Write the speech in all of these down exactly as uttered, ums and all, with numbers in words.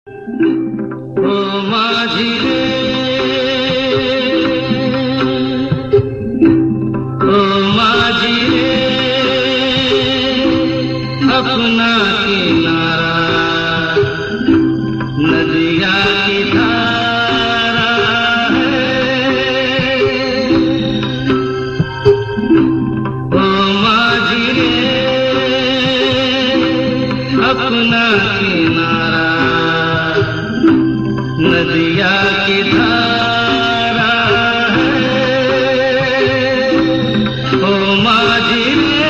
ओ माझी रे, ओ माझी रे, अपना किनारा नदिया की धारा है। ओ माझी रे, अपना किनारा नदिया की धारा है। ओ माझी रे,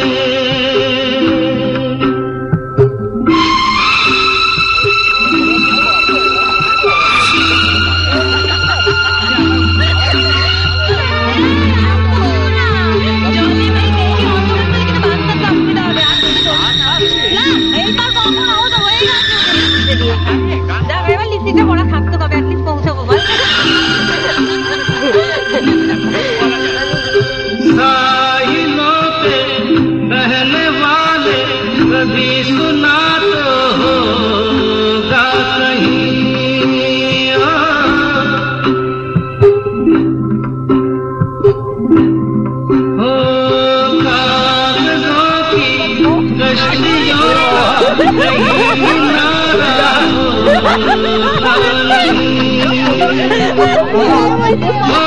साहिलों पे बहने वाले कभी सुना तो होगा कहीं। हो कागजों की कश्तियों का कहीं किनारा होगा नहीं।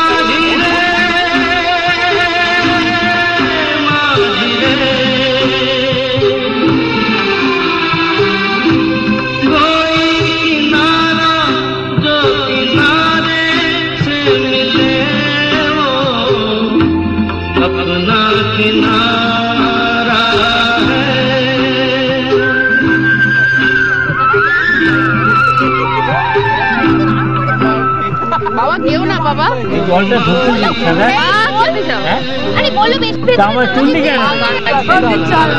अपना किनारा है। बाबा क्यों ना बाबा জলটা ধুতে দিচ্ছে না আরে বলো বেশ বেশ আমার চুলটি কেন চল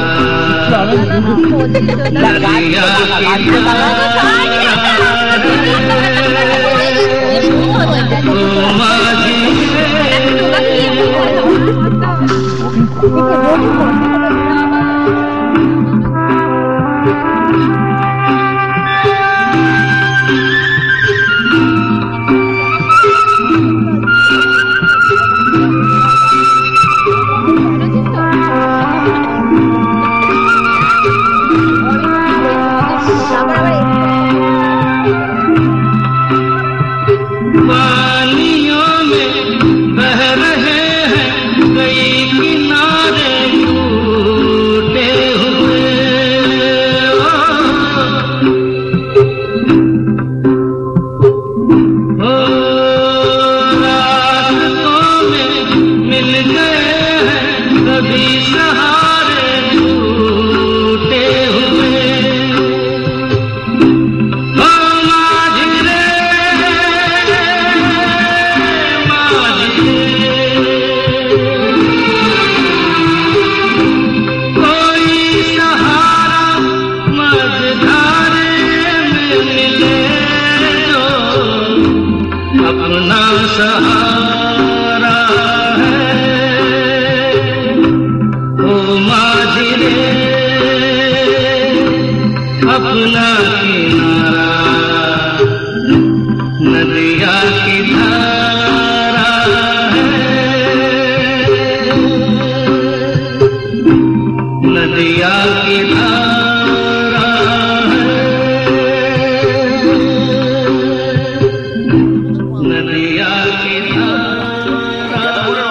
पानियों में बह रहे हैं कई किनारे टूटे हुए। ओ रास्तों में मिल गए हैं कभी सहारे टूटे हुए। अपना सहारा है। ओ माझी रे, अपना किनारा नदिया की धारा है। नदिया की धारा नदिया की धारा।